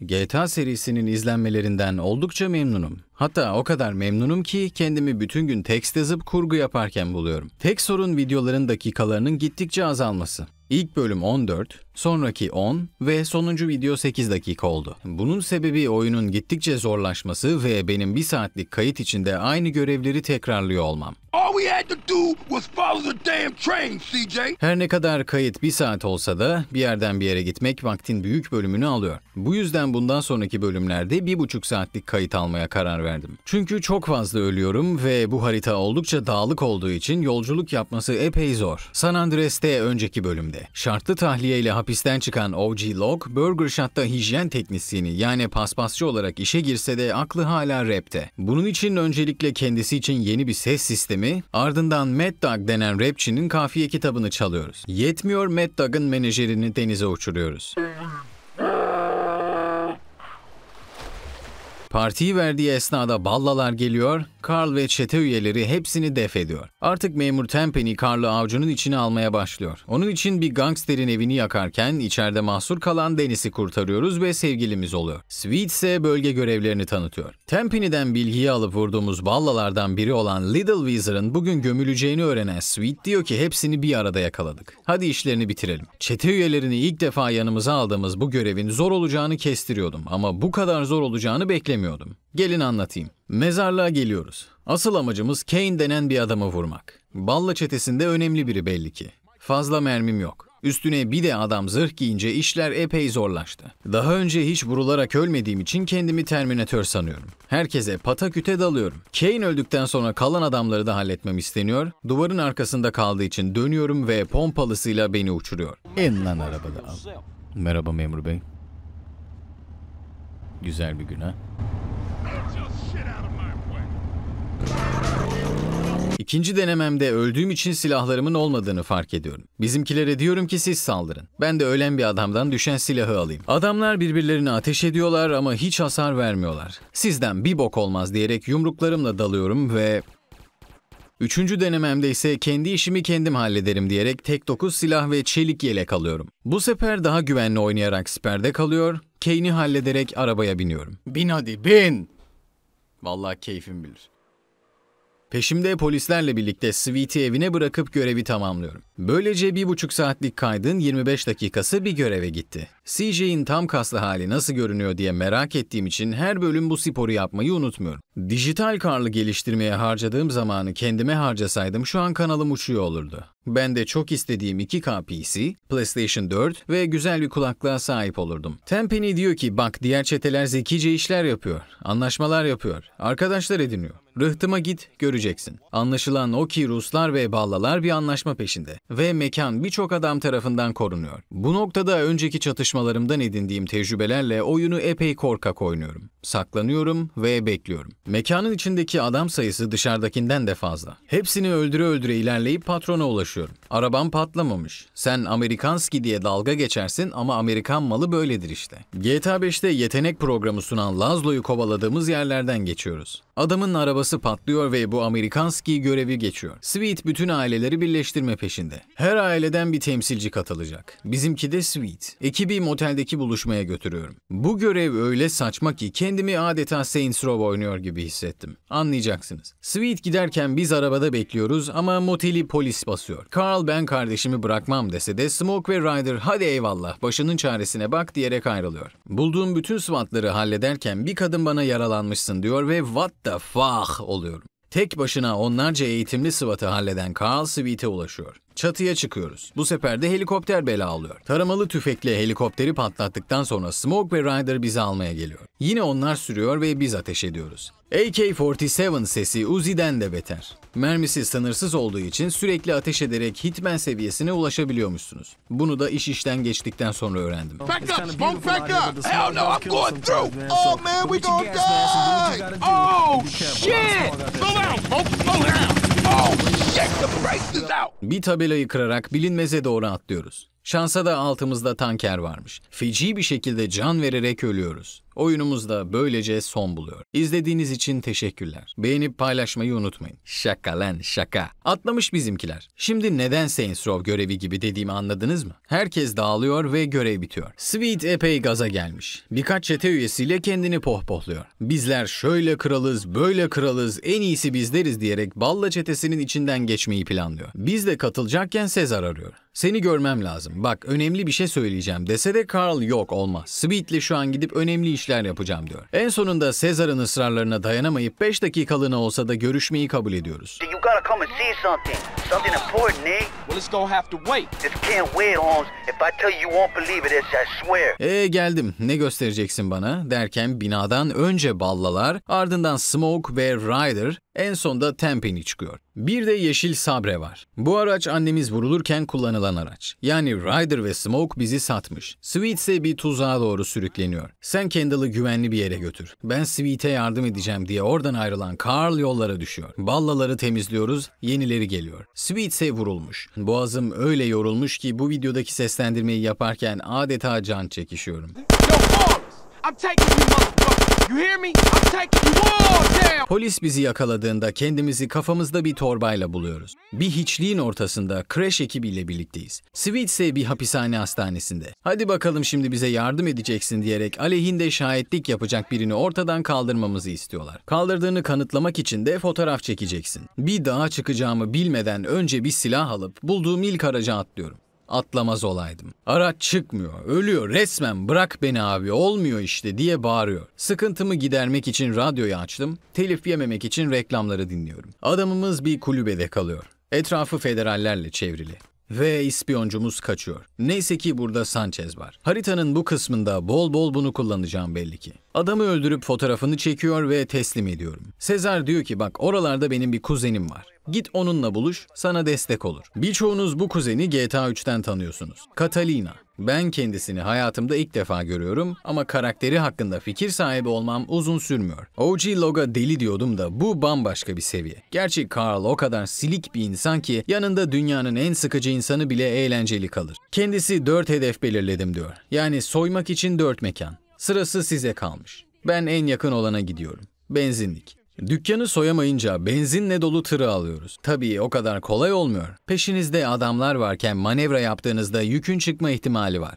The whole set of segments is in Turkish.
GTA serisinin izlenmelerinden oldukça memnunum. Hatta o kadar memnunum ki kendimi bütün gün tekst yazıp kurgu yaparken buluyorum. Tek sorun videoların dakikalarının gittikçe azalması. İlk bölüm 14, sonraki 10 ve sonuncu video 8 dakika oldu. Bunun sebebi oyunun gittikçe zorlaşması ve benim 1 saatlik kayıt içinde aynı görevleri tekrarlıyor olmam. Her ne kadar kayıt 1 saat olsa da bir yerden bir yere gitmek vaktin büyük bölümünü alıyor. Bu yüzden bundan sonraki bölümlerde 1,5 saatlik kayıt almaya karar verdim. Çünkü çok fazla ölüyorum ve bu harita oldukça dağlık olduğu için yolculuk yapması epey zor. San Andreas'te önceki bölümde şartlı tahliyeyle hapisten çıkan OG Locke, Burger Shot'ta hijyen teknisyeni yani paspasçı olarak işe girse de aklı hala rapte. Bunun için öncelikle kendisi için yeni bir ses sistemi, ardından Mad Dog denen rapçinin kafiye kitabını çalıyoruz. Yetmiyor, Mad Dog'ın menajerini denize uçuruyoruz. Partiyi verdiği esnada ballalar geliyor, Carl ve çete üyeleri hepsini def ediyor. Artık memur Tenpenny Carl'ı avcunun içine almaya başlıyor. Onun için bir gangsterin evini yakarken içeride mahsur kalan Dennis'i kurtarıyoruz ve sevgilimiz oluyor. Sweet ise bölge görevlerini tanıtıyor. Tenpenny'den bilgiyi alıp vurduğumuz ballalardan biri olan Little Weezer'ın bugün gömüleceğini öğrenen Sweet diyor ki hepsini bir arada yakaladık. Hadi işlerini bitirelim. Çete üyelerini ilk defa yanımıza aldığımız bu görevin zor olacağını kestiriyordum ama bu kadar zor olacağını beklemiyordum. Gelin anlatayım. Mezarlığa geliyoruz. Asıl amacımız Kane denen bir adamı vurmak. Balla çetesinde önemli biri belli ki. Fazla mermim yok. Üstüne bir de adam zırh giyince işler epey zorlaştı. Daha önce hiç vurularak ölmediğim için kendimi Terminator sanıyorum. Herkese pataküte dalıyorum. Kane öldükten sonra kalan adamları da halletmem isteniyor. Duvarın arkasında kaldığı için dönüyorum ve pompalısıyla beni uçuruyor. İn lan arabada al. Merhaba memur bey. Güzel bir gün ha. İkinci denememde öldüğüm için silahlarımın olmadığını fark ediyorum. Bizimkilere diyorum ki siz saldırın. Ben de ölen bir adamdan düşen silahı alayım. Adamlar birbirlerine ateş ediyorlar ama hiç hasar vermiyorlar. Sizden bir bok olmaz diyerek yumruklarımla dalıyorum ve... Üçüncü denememde ise kendi işimi kendim hallederim diyerek tek 9 silah ve çelik yelek alıyorum. Bu sefer daha güvenli oynayarak siperde kalıyor, Kane'i hallederek arabaya biniyorum. Bin hadi bin! Vallahi keyfim bilir. Peşimde polislerle birlikte Sweet'i evine bırakıp görevi tamamlıyorum. Böylece 1,5 saatlik kaydın 25 dakikası bir göreve gitti. CJ'in tam kaslı hali nasıl görünüyor diye merak ettiğim için her bölüm bu sporu yapmayı unutmuyorum. Dijital Carl'ı geliştirmeye harcadığım zamanı kendime harcasaydım şu an kanalım uçuyor olurdu. Ben de çok istediğim 2K PC, PlayStation 4 ve güzel bir kulaklığa sahip olurdum. Tenpenny diyor ki bak diğer çeteler zekice işler yapıyor, anlaşmalar yapıyor, arkadaşlar ediniyor. Rıhtıma git, göreceksin. Anlaşılan o ki Ruslar ve Ballalar bir anlaşma peşinde. Ve mekan birçok adam tarafından korunuyor. Bu noktada önceki çatışmalarımdan edindiğim tecrübelerle oyunu epey korkak oynuyorum. Saklanıyorum ve bekliyorum. Mekanın içindeki adam sayısı dışarıdakinden de fazla. Hepsini öldüre öldüre ilerleyip patrona ulaşıyorum. Arabam patlamamış. Sen Amerikanski diye dalga geçersin ama Amerikan malı böyledir işte. GTA 5'te yetenek programı sunan Laszlo'yu kovaladığımız yerlerden geçiyoruz. Adamın arabası patlıyor ve bu Amerikanski görevi geçiyor. Sweet bütün aileleri birleştirme peşinde. Her aileden bir temsilci katılacak. Bizimki de Sweet. Ekibi moteldeki buluşmaya götürüyorum. Bu görev öyle saçma ki kendimi adeta Saints Row oynuyor gibi hissettim. Anlayacaksınız. Sweet giderken biz arabada bekliyoruz ama moteli polis basıyor. Carl ben kardeşimi bırakmam dese de Smoke ve Ryder hadi eyvallah başının çaresine bak diyerek ayrılıyor. Bulduğum bütün SWAT'ları hallederken bir kadın bana yaralanmışsın diyor ve what the fuck oluyorum. Tek başına onlarca eğitimli SWAT'ı halleden Carl Sweet'e ulaşıyor. Çatıya çıkıyoruz. Bu sefer de helikopter bela alıyor. Taramalı tüfekle helikopteri patlattıktan sonra Smoke ve Ryder bizi almaya geliyor. Yine onlar sürüyor ve biz ateş ediyoruz. AK-47 sesi Uzi'den de beter. Mermisi sınırsız olduğu için sürekli ateş ederek Hitman seviyesine ulaşabiliyormuşsunuz. Bunu da iş işten geçtikten sonra öğrendim. Back up, Smoke, back up! Hell no, I'm going through! Oh man, we gonna die! Oh shit! Slow down, Smoke, slow down! Oh shit, the brakes is out! Bir tabelayı kırarak bilinmeze doğru atlıyoruz. Şansa da altımızda tanker varmış. Feci bir şekilde can vererek ölüyoruz. Oyunumuz da böylece son buluyor. İzlediğiniz için teşekkürler. Beğenip paylaşmayı unutmayın. Şaka lan şaka. Atlamış bizimkiler. Şimdi neden Saints Row görevi gibi dediğimi anladınız mı? Herkes dağılıyor ve görev bitiyor. Sweet epey gaza gelmiş. Birkaç çete üyesiyle kendini pohpohluyor. Bizler şöyle kralız, böyle kralız, en iyisi bizleriz diyerek Balla çetesinin içinden geçmeyi planlıyor. Biz de katılacakken Sezar arıyor. Seni görmem lazım. Bak önemli bir şey söyleyeceğim dese de Carl yok olmaz. Sweet'le şu an gidip önemli işler yapacağım diyor. En sonunda Sezar'ın ısrarlarına dayanamayıp 5 dakikalığına olsa da görüşmeyi kabul ediyoruz. You gotta come and see something. Something important, Nick. Well, it's gonna have to wait. This can't wait, Holmes. If I tell you, you won't believe it, I swear. Geldim. Ne göstereceksin bana? Derken binadan önce Ballalar, ardından Smoke ve Ryder, en sonda Tenpenny çıkıyor. Bir de yeşil Sabre var. Bu araç annemiz vurulurken kullanılan araç. Yani Ryder ve Smoke bizi satmış. Sweet ise bir tuzağa doğru sürükleniyor. Sen Kendall'ı güvenli bir yere götür. Ben Sweet'e yardım edeceğim diye oradan ayrılan Carl yollara düşüyor. Ballaları temizliyoruz, yenileri geliyor. Sweet ise vurulmuş. Boğazım öyle yorulmuş ki bu videodaki seslendirmeyi yaparken adeta can çekişiyorum. Yo, Forrest, I'm taking you, motherfucker. You hear me? I'm taking you all down. Polis bizi yakaladığında kendimizi kafamızda bir torbayla buluyoruz. Bir hiçliğin ortasında Crash ekibiyle birlikteyiz. Sweet ise bir hapishane hastanesinde. Hadi bakalım şimdi bize yardım edeceksin diyerek aleyhinde şahitlik yapacak birini ortadan kaldırmamızı istiyorlar. Kaldırdığını kanıtlamak için de fotoğraf çekeceksin. Bir dağa çıkacağımı bilmeden önce bir silah alıp bulduğum ilk araca atlıyorum. Atlamaz olaydım. Araç çıkmıyor, ölüyor resmen, bırak beni abi, olmuyor işte diye bağırıyor. Sıkıntımı gidermek için radyoyu açtım, telif yememek için reklamları dinliyorum. Adamımız bir kulübede kalıyor. Etrafı federallerle çevrili. Ve ispiyoncumuz kaçıyor. Neyse ki burada Sanchez var. Haritanın bu kısmında bol bol bunu kullanacağım belli ki. Adamı öldürüp fotoğrafını çekiyor ve teslim ediyorum. Sezar diyor ki bak oralarda benim bir kuzenim var. Git onunla buluş, sana destek olur. Birçoğunuz bu kuzeni GTA 3'ten tanıyorsunuz. Catalina. Ben kendisini hayatımda ilk defa görüyorum ama karakteri hakkında fikir sahibi olmam uzun sürmüyor. OG Loga deli diyordum da bu bambaşka bir seviye. Gerçi Carl o kadar silik bir insan ki yanında dünyanın en sıkıcı insanı bile eğlenceli kalır. Kendisi 4 hedef belirledim diyor. Yani soymak için 4 mekan. Sırası size kalmış. Ben en yakın olana gidiyorum. Benzinlik. Dükkanı soyamayınca benzinle dolu tırı alıyoruz. Tabii o kadar kolay olmuyor. Peşinizde adamlar varken manevra yaptığınızda yükün çıkma ihtimali var.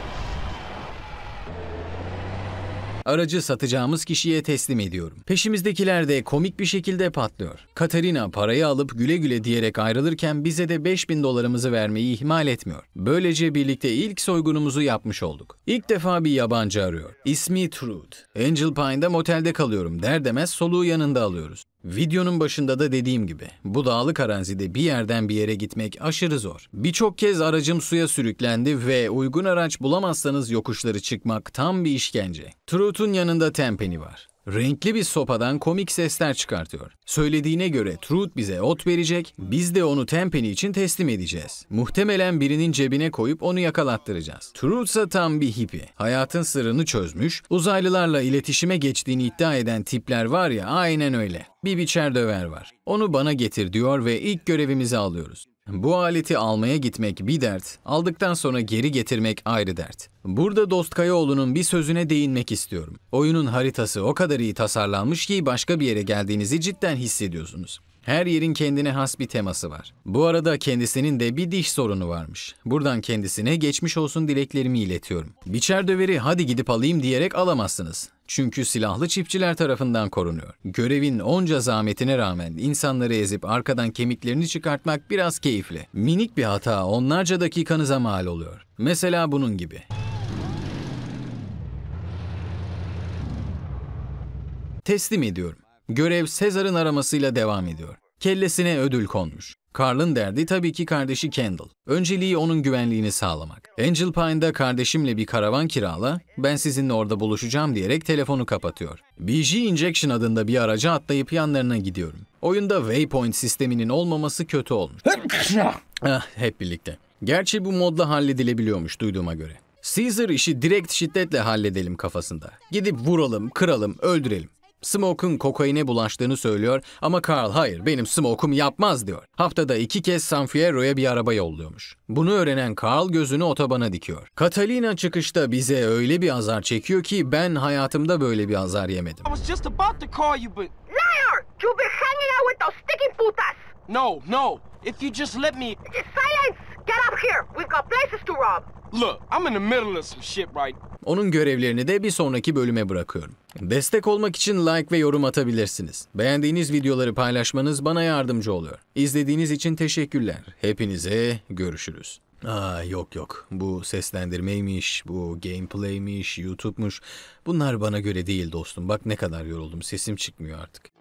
Aracı satacağımız kişiye teslim ediyorum. Peşimizdekiler de komik bir şekilde patlıyor. Katarina parayı alıp güle güle diyerek ayrılırken bize de $5.000 vermeyi ihmal etmiyor. Böylece birlikte ilk soygunumuzu yapmış olduk. İlk defa bir yabancı arıyor. İsmi Truth. Angel Pine'da motelde kalıyorum der demez soluğu yanında alıyoruz. Videonun başında da dediğim gibi bu dağlık arazide bir yerden bir yere gitmek aşırı zor. Birçok kez aracım suya sürüklendi ve uygun araç bulamazsanız yokuşları çıkmak tam bir işkence. Truth'un yanında Tenpenny var. Renkli bir sopadan komik sesler çıkartıyor. Söylediğine göre Truth bize ot verecek, biz de onu Tenpenny için teslim edeceğiz. Muhtemelen birinin cebine koyup onu yakalattıracağız. Truth ise tam bir hippie. Hayatın sırrını çözmüş, uzaylılarla iletişime geçtiğini iddia eden tipler var ya, aynen öyle. Bir biçer döver var. Onu bana getir diyor ve ilk görevimizi alıyoruz. Bu aleti almaya gitmek bir dert, aldıktan sonra geri getirmek ayrı dert. Burada Dost Kayaoğlu'nun bir sözüne değinmek istiyorum. Oyunun haritası o kadar iyi tasarlanmış ki başka bir yere geldiğinizi cidden hissediyorsunuz. Her yerin kendine has bir teması var. Bu arada kendisinin de bir diş sorunu varmış. Buradan kendisine geçmiş olsun dileklerimi iletiyorum. Biçer döveri hadi gidip alayım diyerek alamazsınız. Çünkü silahlı çiftçiler tarafından korunuyor. Görevin onca zahmetine rağmen insanları ezip arkadan kemiklerini çıkartmak biraz keyifli. Minik bir hata onlarca dakikanıza mal oluyor. Mesela bunun gibi. Teslim ediyorum. Görev Sezar'ın aramasıyla devam ediyor. Kellesine ödül konmuş. Carl'ın derdi tabii ki kardeşi Kendall. Önceliği onun güvenliğini sağlamak. Angel Pine'da kardeşimle bir karavan kirala, ben sizinle orada buluşacağım diyerek telefonu kapatıyor. BG Injection adında bir araca atlayıp yanlarına gidiyorum. Oyunda waypoint sisteminin olmaması kötü olmuş. Hep birlikte. Gerçi bu modla halledilebiliyormuş duyduğuma göre. Caesar işi direkt şiddetle halledelim kafasında. Gidip vuralım, kıralım, öldürelim. Smoke'un kokaine bulaştığını söylüyor ama Carl hayır benim Smoke'um yapmaz diyor. Haftada 2 kez San Fierro'ya bir araba yolluyormuş. Bunu öğrenen Carl gözünü otobana dikiyor. Catalina çıkışta bize öyle bir azar çekiyor ki ben hayatımda böyle bir azar yemedim. I was just about to call you, but Liar! You've been hanging out with those sticky putas! no. If you just let me... Silence! Get up here! We've got places to rob! Look, I'm in the middle of some shit right. Onun görevlerini de bir sonraki bölüme bırakıyorum. Destek olmak için like ve yorum atabilirsiniz. Beğendiğiniz videoları paylaşmanız bana yardımcı oluyor. İzlediğiniz için teşekkürler. Hepinize görüşürüz. Yok. Bu seslendirmeymiş, bu gameplay'miş, YouTube'muş. Bunlar bana göre değil dostum. Bak ne kadar yoruldum. Sesim çıkmıyor artık.